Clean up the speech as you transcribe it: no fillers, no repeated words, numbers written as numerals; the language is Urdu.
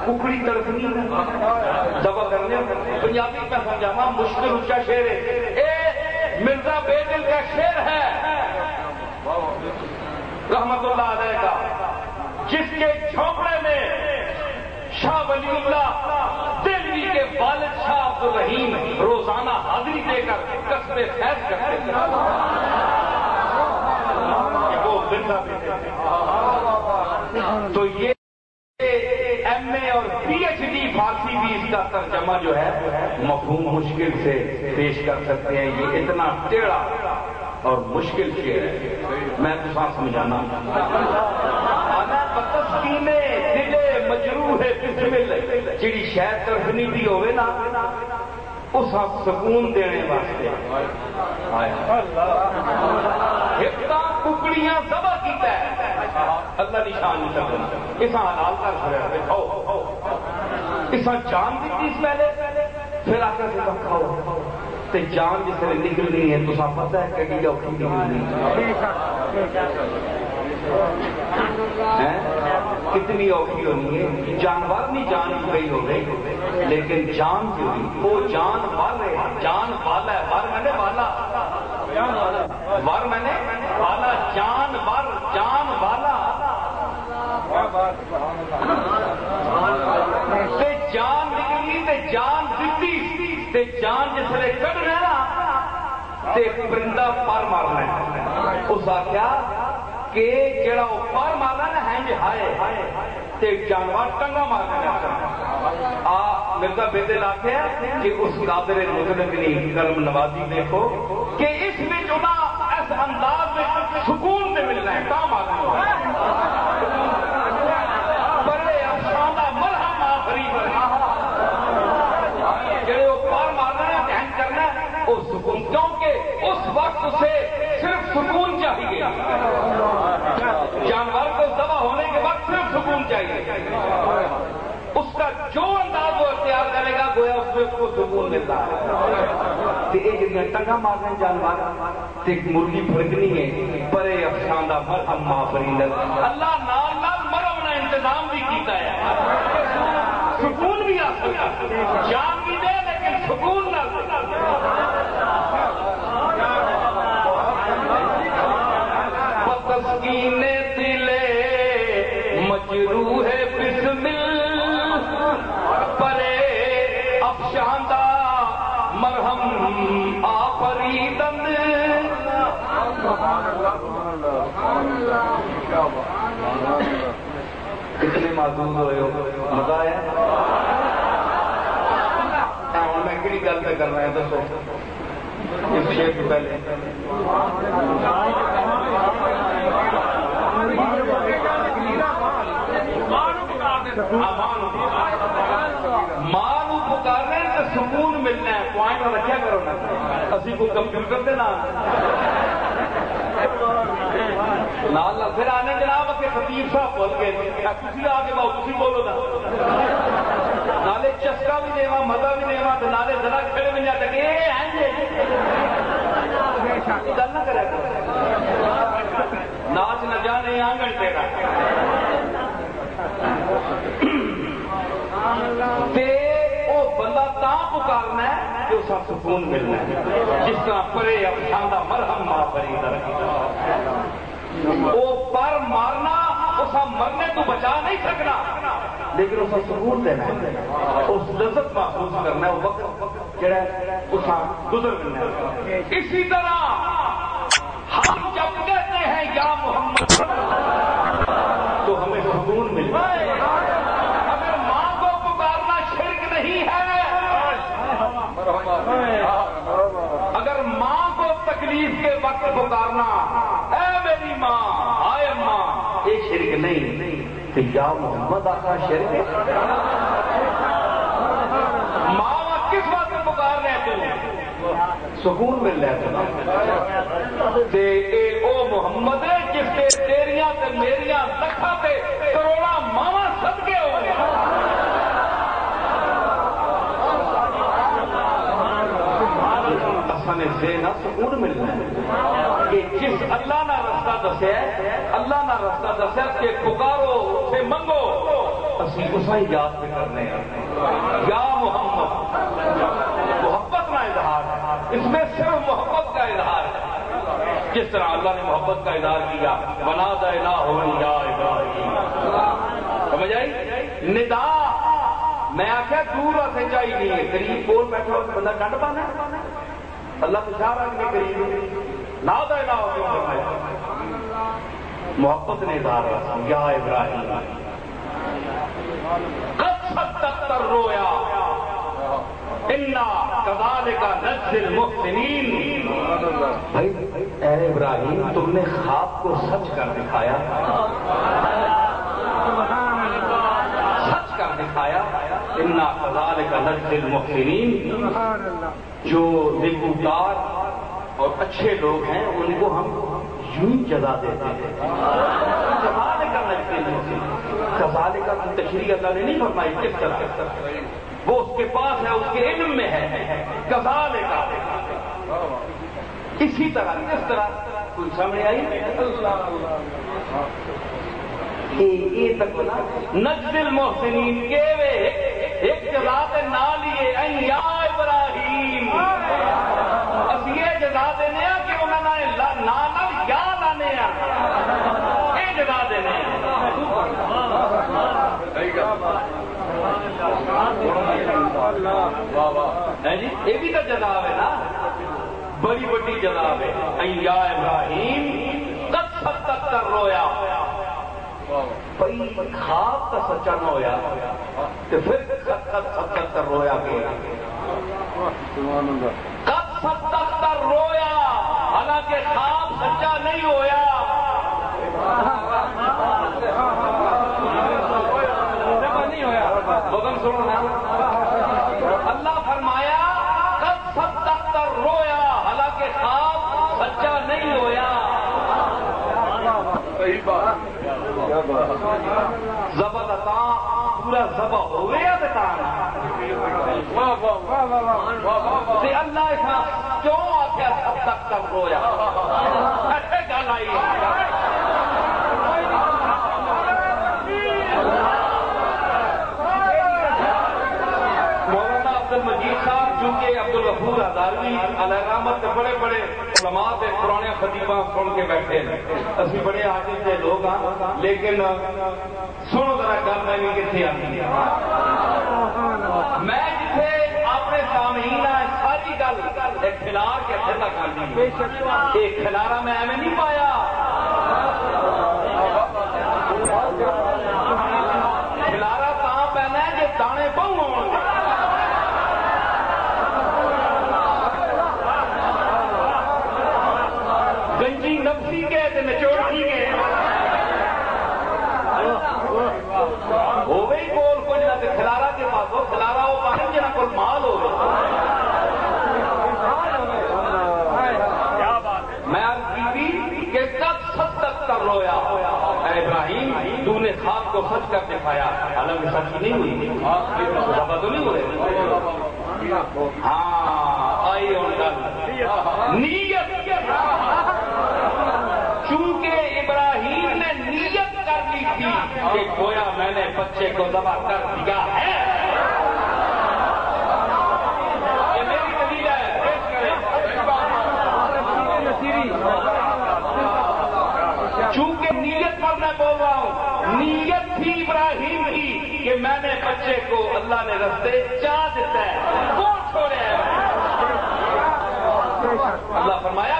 ککڑی تڑپنی دبا کرنے پنجابی میں سمجھاوا مشکل اونچا شعر ہے اے مرزا بے دل کا شعر ہے رحمت اللہ علیہ کا جس کے جھونپڑے میں شاہ ولی اللہ دہلوی کے والد شاہ عبد الرحیم روزانہ حاضری دے کر قصب فیض کرتے ہیں وہ زندہ تو یہ ایم اے اور پی ایچ ڈی فارسی بھی اس کا ترجمہ جو ہے مفہوم مشکل سے پیش کر سکتے ہیں یہ اتنا ٹیڑھا اور مشکل شعر ہے میں تو ساتھ سمجھانا آنا بتسکی میں دلے مجروح بسمل جڑی شاید ترفنی بھی ہوئے نا اس ہاتھ سکون دینے واسطے ہفتہ ککڑیاں ذبح کیتا ہے اللہ کی شان نہیں کرنا اسا حلال کر چھڑیا کھاؤ اسا جان دیتی اس پہلے پھر آ کر سے کھاؤ تے جان جس طرح نکلنی ہے تو سا پتہ ہے کہ اوکھی نکلنی ہے کتنی اوکھی ہونی ہے جانور نہیں جان گئی ہو گئی لیکن جان جو وہ جان والے جان والا ہے ور میں نے والا ور میں نے والا جان ور جان والا تے جان نکلی تے جان دیتی تے جان جس نے کڈنا نا تے پرندہ پر مارنا ہے اس آخیا کہ جڑا وہ پر مارنا نا ہینج ہائے تے جانور ٹنگا مارنا آ مرزا بے دل آخیا کہ اس قادر مطلق نہیں کرم نوازی دیکھو کہ اس میں جو نا اس انداز میں سکون سے ملنا ہے کام آنا بڑے افسانہ مرہم آخری جڑے وہ پر مارنا ہے ہینج کرنا ہے وہ سکون کیونکہ اس وقت اسے صرف سکون چاہیے جانور کو ذبح ہونے کے بعد صرف سکون چاہیے اس کا جو انداز وہ اختیار کرے گا گویا اس میں اس کو سکون ملتا ہے یہ جنہیں ٹنگا مارنے جانور مرغی پھڑکنی ہے بڑے افساندہ مرہم معافرین اللہ نال نال مرہم نے انتظام بھی کیتا ہے سکون بھی آ سکتا جان بھی دے لیکن سکون نہ تسکین دل مجروح بسمل پرے افشاندہ مرہم آفریدن کتنے معذور ہوئے ہو مزہ آیا میں کہڑی گل پہ کر رہا ہے دسو اس شیر سے پہلے ماں پکارنے تو سکون ملنا ہے پوائنٹ رکھا کرو نا اسی کو کمپیوٹر کے نام نال پھر آنے جناب کہ خطیب صاحب بول گئے تھی آ کے باؤ تھی بولو نا نالے چسکا بھی دیوا مزہ بھی دیوا تو نالے ذرا کھڑے میں جاتے کہ گل نہ کرے ناچ نہ جانے آنگن تیرا وہ بندہ تا پکارنا ہے کہ اس کا سکون ملنا ہے جس طرح پرے افساندہ مرہم ماں پری وہ پر مارنا اس کا مرنے تو بچا نہیں سکنا لیکن اس کا سکون دینا ہے اس لذت محسوس کرنا ہے وہ وقت جڑا اس کا گزر کرنا ہے اسی طرح ہم جب کہتے ہیں یا محمد تو ہمیں سکون ملتا ہے اگر ماں کو پکارنا شرک نہیں ہے اگر ماں کو تکلیف کے وقت پکارنا اے میری ماں آئے ماں یہ شرک نہیں کہ یا محمد آقا شرک ہے ماں کس وقت پکار رہے تو سکون مل رہا ہے او محمد جس سے تیریاں تے میریاں لکھاں تے کروڑاں ماواں صدقے ہو اساں سے نہ سکون ملنا ہے کہ جس اللہ نہ رستہ دسیا اللہ نہ رستہ دسیا کہ پکارو سے منگو اسی اسا ہی یاد پہ کرنے یا محمد. محبت کا اظہار ہے, اس میں صرف محبت کا اظہار ہے. جس طرح اللہ نے محبت کا اظہار کیا ونادیناہ یا ابراہیم. سمجھ آئی ندا؟ میں آخیا دور سے چاہیے نہیں ہے, قریب کول بیٹھا ہو بندہ ڈنڈ پانا. اللہ تو اشارہ کے قریب نادیناہ محبت نے اظہار یا ابراہیم قد صدقت الرؤیا انا کذالک نجزی المحسنین. بھائی اے ابراہیم تم نے خواب کو سچ کر دکھایا, سچ کر دکھایا. انا کذالک نجزی المحسنین, جو نیکوکار اور اچھے لوگ ہیں ان کو ہم یوں جزا دیتے ہیں. کذالک نجزی المحسنین, کذالک کا تشریح اللہ نے نہیں فرمائی کس طرح, وہ اس کے پاس ہے, اس کے علم میں ہے. کذالک اسی طرح کس طرح کوئی سامنے آئی یہ تک بنا نجزی المحسنین کے وے ایک جزا تے نہ لیے یا ابراہیم. اسی یہ جزا دینے کہ انہوں نے نہ یا لانے یہ جزا دینے جی. یہ بھی تو جزا ہے نا, بڑی بڑی جزا ہے. یا ابراہیم قد صدقت الرؤیا, بھائی خواب کا سچا نہ ہویا تو پھر قد صدقت الرؤیا کے قد صدقت الرؤیا, حالانکہ خواب سچا نہیں ہویا. بغل سنو نا, اللہ فرمایا قد صدقت الرؤیا, حالانکہ خواب سچا نہیں ہویا. زبردتا پورا ذبح ہو گیا بتانا اللہ ایسا کیوں آخیا صدقت الرؤیا. ایسے گل آئی مجید صاحب چونکہ عبدالغفور ہزاروی علیہ رحمت کے بڑے بڑے علماء تے پرانے خطیباں سن کے بیٹھے ہیں. اسی بڑے عاجز کے لوگ ہیں, لیکن سنو ذرا گل میں بھی کتنے آتی ہے. میں جتنے اپنے سامعین ساری گل کھلار کے اتنے تک آتی ہے. ایک کھلارا میں ایویں نہیں پایا, کھلارا تاں پہنا ہے جی دانے بہو آؤ. گنجی نفسی کے نچوڑی کے ہوئے ہی کول کچھ نہ کھلارا کے پاس ہو, کھلارا وہ پاس جنہ کو مال ہو. میں عرض کی تھی کہ قد صدقت الرؤیا, اے ابراہیم تو نے خواب کو سچ کر دکھایا, حالانکہ سچ نہیں ہوئی, سبا تو نہیں ہوئے. ہاں آئی ان کا نیت, چونکہ ابراہیم نے نیت کر لی تھی کہ گویا میں نے بچے کو ذبح کر دیا ہے. یہ میری دلیل ہے. چونکہ نیت پر میں بول رہا ہوں, نیت تھی ابراہیم کی کہ میں نے بچے کو اللہ نے رستے چاہ دیتا ہے, کون چھوڑے ہیں. اللہ فرمایا